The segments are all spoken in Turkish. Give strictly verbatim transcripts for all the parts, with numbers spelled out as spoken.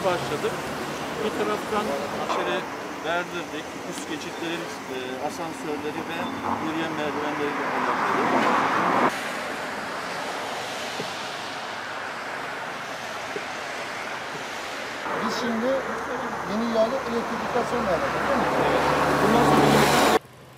başladık. Bir taraftan içeri verdirdik. Üst geçitleri, e, asansörleri ve yürüyen merdivenleri yapıyoruz. Biz şimdi yeni ihale elektrifikasyonla alacağız, değil mi? Evet. Bundan sonra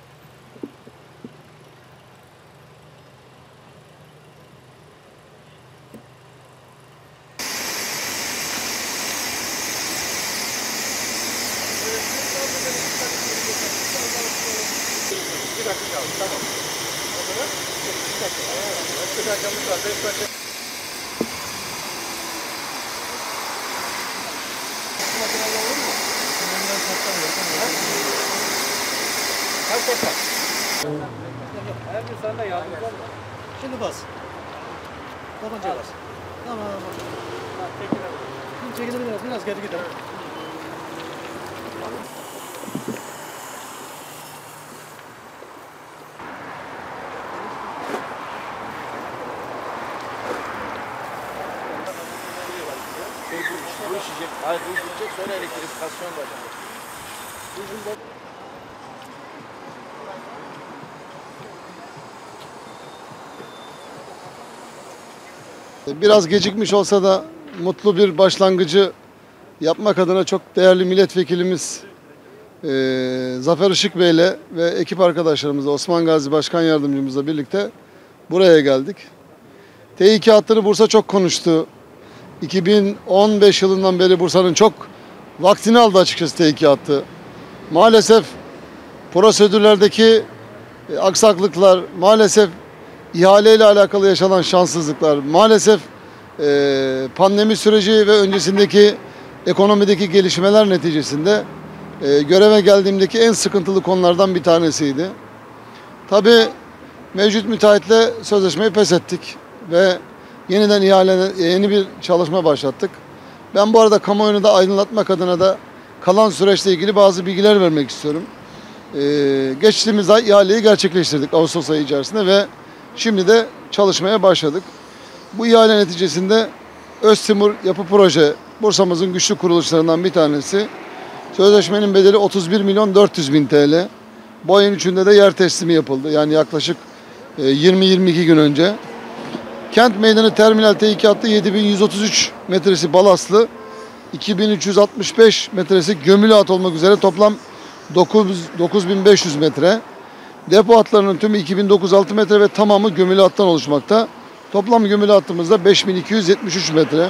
bir dakika kaldı, tamam. O zaman bir dakika. Bir dakikamız var, beş dakika. Makineler olur mu? Bundan sattamıyor. Kaç dakika? Her gün sana yardımcı olur. Şimdi bas. Tabanca bas. Tamam. Şimdi çekilebilir biraz, biraz geri gidelim. bu işecek, hayır bu işecek sonra elektrifikasyon da olacak. Biraz gecikmiş olsa da mutlu bir başlangıcı yapmak adına çok değerli milletvekilimiz e, Zafer Işık Bey'le ve ekip arkadaşlarımızla Osman Gazi Başkan Yardımcımızla birlikte buraya geldik. T iki hattını Bursa çok konuştu. iki bin on beş yılından beri Bursa'nın çok vaktini aldı açıkçası T iki hattı. Maalesef prosedürlerdeki aksaklıklar, maalesef ihaleyle alakalı yaşanan şanssızlıklar, maalesef e, pandemi süreci ve öncesindeki ekonomideki gelişmeler neticesinde e, göreve geldiğimdeki en sıkıntılı konulardan bir tanesiydi. Tabii mevcut müteahhitle sözleşmeyi feshettik ve yeniden ihale, yeni bir çalışma başlattık. Ben bu arada kamuoyunu da aydınlatmak adına da kalan süreçle ilgili bazı bilgiler vermek istiyorum. Ee, geçtiğimiz ay ihaleyi gerçekleştirdik Ağustos ayı içerisinde ve şimdi de çalışmaya başladık. Bu ihale neticesinde Öztimur Yapı Proje, Bursa'mızın güçlü kuruluşlarından bir tanesi. Sözleşmenin bedeli otuz bir milyon dört yüz bin T L. Bu ayın üçünde de yer teslimi yapıldı. Yani yaklaşık yirmi yirmi iki gün önce. Kent Meydanı Terminal T iki hattı yedi bin yüz otuz üç metresi balastlı, iki bin üç yüz altmış beş metresi gömülü hat olmak üzere toplam dokuz bin beş yüz metre. Depo hatlarının tümü iki bin dokuz yüz altı metre ve tamamı gömülü hattan oluşmakta. Toplam gömülü hattımızda beş bin iki yüz yetmiş üç metre.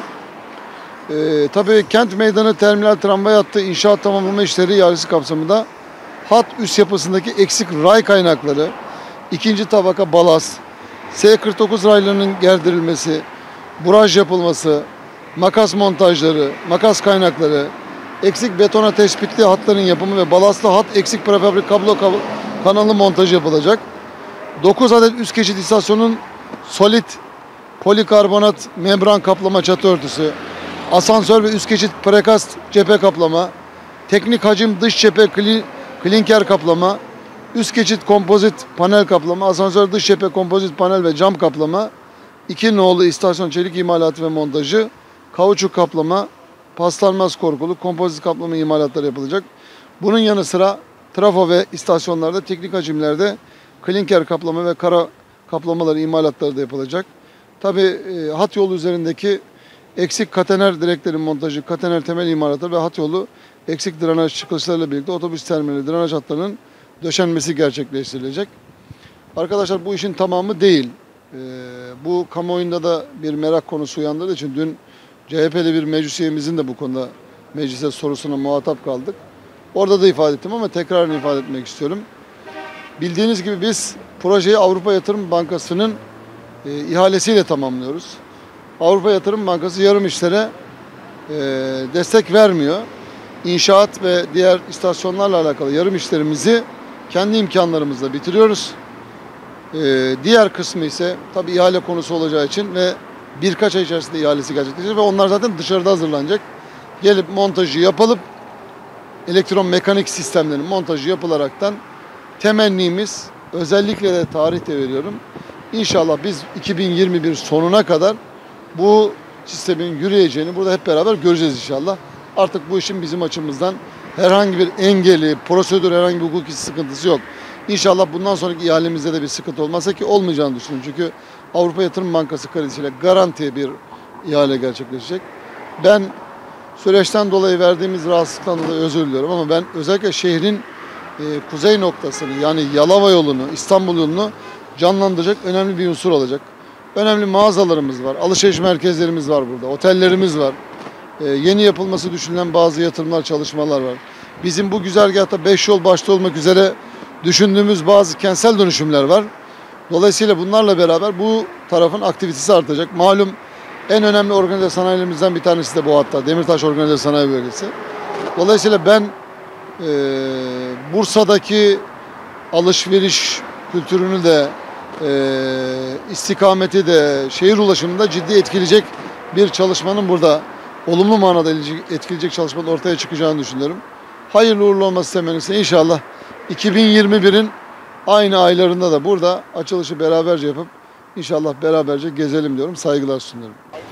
Ee, tabii Kent Meydanı Terminal Tramvay hattı inşaat tamamlama işleri ihalesi kapsamında hat üst yapısındaki eksik ray kaynakları, ikinci tabaka balast, S kırk dokuz raylarının gerdirilmesi, buraj yapılması, makas montajları, makas kaynakları, eksik betona tespitli hatların yapımı ve balastlı hat eksik prefabrik kablo kanalı montajı yapılacak. dokuz adet üst geçit istasyonun solit polikarbonat membran kaplama çatı örtüsü, asansör ve üst geçit prekast cephe kaplama, teknik hacim dış cephe klinker kaplama, üst geçit kompozit panel kaplama, asansör dış cephe kompozit panel ve cam kaplama, iki nolu istasyon çelik imalatı ve montajı, kauçuk kaplama, paslanmaz korkulu kompozit kaplama imalatları yapılacak. Bunun yanı sıra trafo ve istasyonlarda teknik hacimlerde klinker kaplama ve kara kaplamaları imalatları da yapılacak. Tabii e, hat yolu üzerindeki eksik katener direklerin montajı, katener temel imalatları ve hat yolu eksik drenaj çıkışlarıyla birlikte otobüs terminali drenaj hatlarının döşenmesi gerçekleştirilecek. Arkadaşlar bu işin tamamı değil. Ee, bu kamuoyunda da bir merak konusu uyandırdığı için dün C H P'li bir meclis üyemizin de bu konuda meclise sorusuna muhatap kaldık. Orada da ifade ettim ama tekrar ifade etmek istiyorum. Bildiğiniz gibi biz projeyi Avrupa Yatırım Bankası'nın e, ihalesiyle tamamlıyoruz. Avrupa Yatırım Bankası yarım işlere e, destek vermiyor. İnşaat ve diğer istasyonlarla alakalı yarım işlerimizi kendi imkanlarımızla bitiriyoruz. Ee, diğer kısmı ise tabii ihale konusu olacağı için ve birkaç ay içerisinde ihalesi gerçekleşecek ve onlar zaten dışarıda hazırlanacak. Gelip montajı yapılıp elektron mekanik sistemlerin montajı yapılaraktan temennimiz, özellikle de tarihte veriyorum. İnşallah biz iki bin yirmi bir sonuna kadar bu sistemin yürüyeceğini burada hep beraber göreceğiz inşallah. Artık bu işin bizim açımızdan herhangi bir engeli, prosedür, herhangi bir hukuki sıkıntısı yok. İnşallah bundan sonraki ihalemizde de bir sıkıntı olmazsa, ki olmayacağını düşünüyorum. Çünkü Avrupa Yatırım Bankası kredisiyle garanti bir ihale gerçekleşecek. Ben süreçten dolayı verdiğimiz rahatsızlıktan dolayı özür diliyorum ama ben özellikle şehrin e, kuzey noktasını, yani Yalova yolunu, İstanbul yolunu canlandıracak önemli bir unsur olacak. Önemli mağazalarımız var, alışveriş merkezlerimiz var burada, otellerimiz var. E, yeni yapılması düşünülen bazı yatırımlar, çalışmalar var. Bizim bu güzergahta beş yol başta olmak üzere düşündüğümüz bazı kentsel dönüşümler var. Dolayısıyla bunlarla beraber bu tarafın aktivitesi artacak. Malum en önemli organize sanayilerimizden bir tanesi de bu, hatta Demirtaş Organize Sanayi Bölgesi. Dolayısıyla ben e, Bursa'daki alışveriş kültürünü de e, istikameti de şehir ulaşımında ciddi etkileyecek bir çalışmanın burada olumlu manada etkileyecek çalışmanın ortaya çıkacağını düşünüyorum. Hayırlı uğurlu olması temennisinde inşallah iki bin yirmi birin aynı aylarında da burada açılışı beraberce yapıp inşallah beraberce gezelim diyorum. Saygılar sunuyorum.